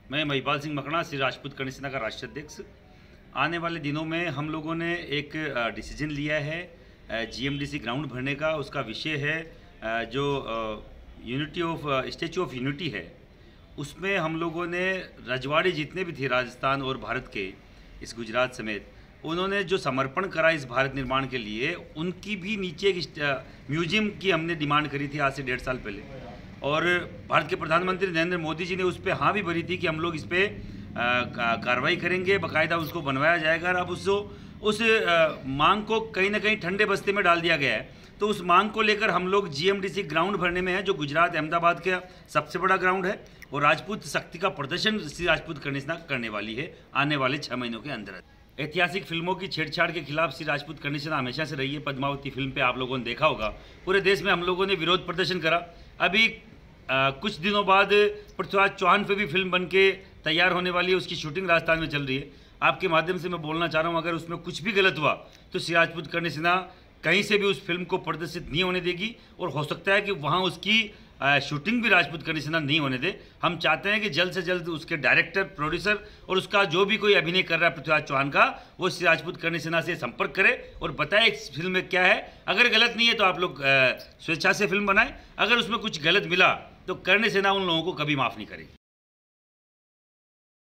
मैं महिपाल सिंह मकड़ा, श्री राजपूत कर्ण सेना का राष्ट्रीय अध्यक्ष। आने वाले दिनों में हम लोगों ने एक डिसीजन लिया है जीएमडीसी ग्राउंड भरने का। उसका विषय है जो unity of statue of unity है, उसमें हम लोगों ने रजवाड़ी जितने भी थे राजस्थान और भारत के, इस गुजरात समेत, उन्होंने जो समर्पण करा इस भारत निर्माण के लिए, उनकी भी नीचे एक म्यूजियम की हमने डिमांड करी थी आज से 1.5 साल पहले। और भारत के प्रधानमंत्री नरेंद्र मोदी जी ने उस पर हाँ भी भरी थी कि हम लोग इस पर कार्रवाई करेंगे, बाकायदा उसको बनवाया जाएगा। और अब उस मांग को कहीं ना कहीं ठंडे बस्ते में डाल दिया गया है। तो उस मांग को लेकर हम लोग जीएमडीसी ग्राउंड भरने में है, जो गुजरात अहमदाबाद का सबसे बड़ा ग्राउंड है। और राजपूत शक्ति का प्रदर्शन श्री राजपूत कर्ण सेना करने वाली है आने वाले 6 महीनों के अंदर। ऐतिहासिक फिल्मों की छेड़छाड़ के खिलाफ श्री राजपूत कर्ण सेना हमेशा से रही है। पद्मावती फिल्म पे आप लोगों ने देखा होगा, पूरे देश में हम लोगों ने विरोध प्रदर्शन करा। अभी कुछ दिनों बाद पृथ्वीराज चौहान पे भी फिल्म बन के तैयार होने वाली है, उसकी शूटिंग राजस्थान में चल रही है। आपके माध्यम से मैं बोलना चाह रहा हूँ, अगर उसमें कुछ भी गलत हुआ तो श्री राजपूत कर्ण सेना कहीं से भी उस फिल्म को प्रदर्शित नहीं होने देगी। और हो सकता है कि वहाँ उसकी शूटिंग भी राजपूत कर्ण सेना नहीं होने दे। हम चाहते हैं कि जल्द से जल्द उसके डायरेक्टर, प्रोड्यूसर और उसका जो भी कोई अभिनय कर रहा है पृथ्वीराज चौहान का, वो श्री राजपूत कर्ण सेना से संपर्क करे और बताए इस फिल्म में क्या है। अगर गलत नहीं है तो आप लोग स्वेच्छा से फिल्म बनाएं। अगर उसमें कुछ गलत मिला तो कर्ण सेना उन लोगों को कभी माफ़ नहीं करेगी।